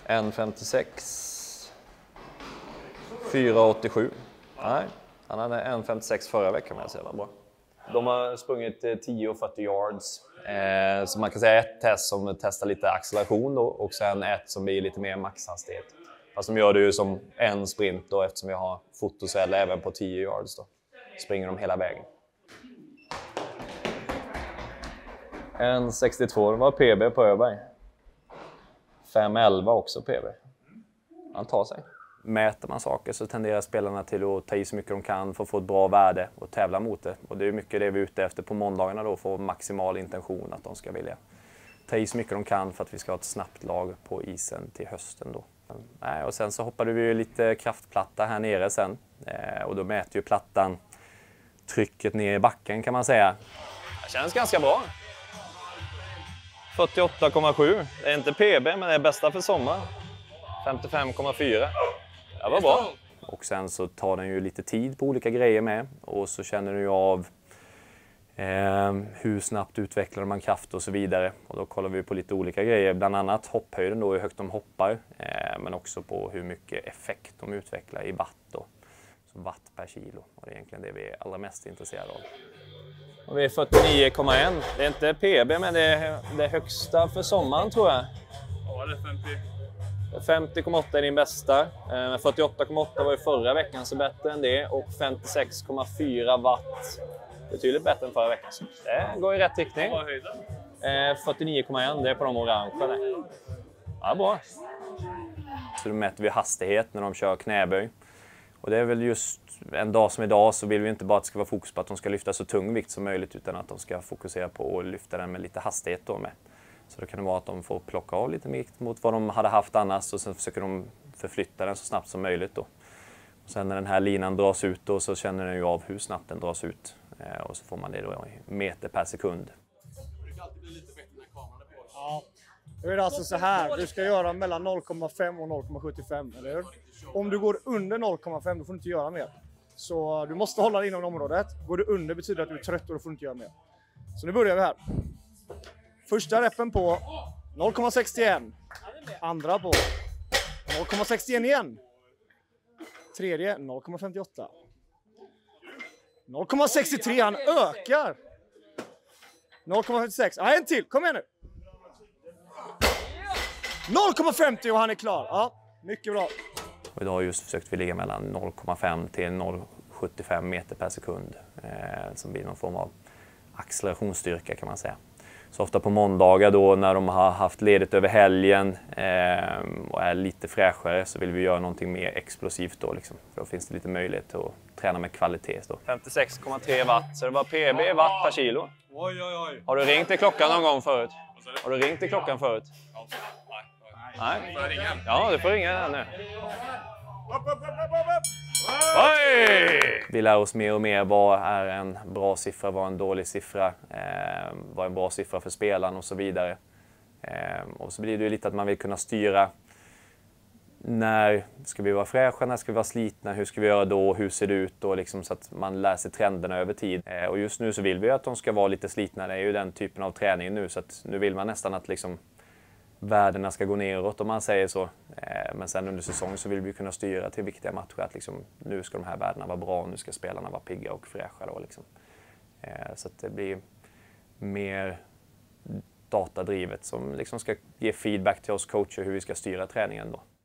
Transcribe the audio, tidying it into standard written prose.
1,56. 4,87. Nej, han hade 1,56 förra veckan med sig. Var bra. De har sprungit 10,40 yards. Så man kan säga ett test som testar lite acceleration då, och sen ett som blir lite mer maxhastighet. Fast de gör det ju som en sprint då, eftersom vi har fotocell även på 10 yards då. Springer de hela vägen. 1,62, det var PB på Öberg. 5,11 också PB. Han tar sig. Mäter man saker så tenderar spelarna till att ta i så mycket de kan för att få ett bra värde och tävla mot det. Och det är mycket det vi är ute efter på måndagarna då, för maximal intention att de ska vilja ta i så mycket de kan för att vi ska ha ett snabbt lag på isen till hösten då. Och sen så hoppade vi ju lite kraftplatta här nere sen. Och då mäter ju plattan trycket ner i backen kan man säga. Det känns ganska bra. 48,7. Det är inte PB men det är bästa för sommar. 55,4. Det var bra. Och sen så tar den ju lite tid på olika grejer med. Och så känner du ju av hur snabbt utvecklar man kraft och så vidare. Och då kollar vi på lite olika grejer. Bland annat hopphöjden då, hur högt de hoppar. Men också på hur mycket effekt de utvecklar i watt då. Så watt per kilo. Och det är egentligen det vi är allra mest intresserade av. Och vi är 49,1. Det är inte PB men det är det högsta för sommaren tror jag. Ja, det är 50. 50,8 är din bästa. 48,8 var ju förra veckan så bättre än det. Och 56,4 watt. Betydligt bättre än förra veckan. Så det går i rätt riktning. Vad är höjden? 49,1 det är på de orangea. Ja, bra. Så då mäter vi hastighet när de kör knäböj. Och det är väl just en dag som idag så vill vi inte bara att det ska vara fokus på att de ska lyfta så tung vikt som möjligt utan att de ska fokusera på att lyfta den med lite hastighet då med. Så då kan det vara att de får plocka av lite vikt mot vad de hade haft annars och sen försöker de förflytta den så snabbt som möjligt då. Och sen när den här linan dras ut då så känner den ju av hur snabbt den dras ut och så får man det då i meter per sekund. Det brukar alltid bli lite bättre när kameran är på. Ja. Då är det alltså så här, du ska göra mellan 0,5 och 0,75, eller hur? Om du går under 0,5 då får du inte göra mer. Så du måste hålla dig inom området. Går du under betyder att du är trött och då får du inte göra mer. Så nu börjar vi här. Första repen på 0,61. Andra på 0,61 igen. Tredje 0,58. 0,63, han ökar. 0,56. Ja, en till, kom igen nu. 0,50 och han är klar. Ja, mycket bra. Och idag just försökt vi ligga mellan 0,5 till 0,75 meter per sekund. Som blir någon form av accelerationsstyrka kan man säga. Så ofta på måndagar då när de har haft ledigt över helgen och är lite fräschare så vill vi göra någonting mer explosivt då liksom. För då finns det lite möjlighet att träna med kvalitet då. 56,3 watt, så det var PB watt per kilo. Oj, oj, oj. Har du ringt till klockan någon gång förut? Har du ringt till klockan förut? Nej. Får jag ringa? Ja, du får ringa den nu. Oj! Vi lär oss mer och mer vad är en bra siffra, vad är en dålig siffra, vad är en bra siffra för spelaren och så vidare. Och så blir det ju lite att man vill kunna styra när ska vi vara fräscha, när ska vi vara slitna, hur ska vi göra då, hur ser det ut då, liksom, så att man lär sig trenderna över tid. Och just nu så vill vi att de ska vara lite slitna, det är ju den typen av träning nu så att nu vill man nästan att liksom värdena ska gå neråt om man säger så. Men sen under säsong så vill vi kunna styra till viktiga matcher att liksom, nu ska de här värdena vara bra, nu ska spelarna vara pigga och fräscha då liksom. Så att det blir mer datadrivet som liksom ska ge feedback till oss coacher hur vi ska styra träningen då.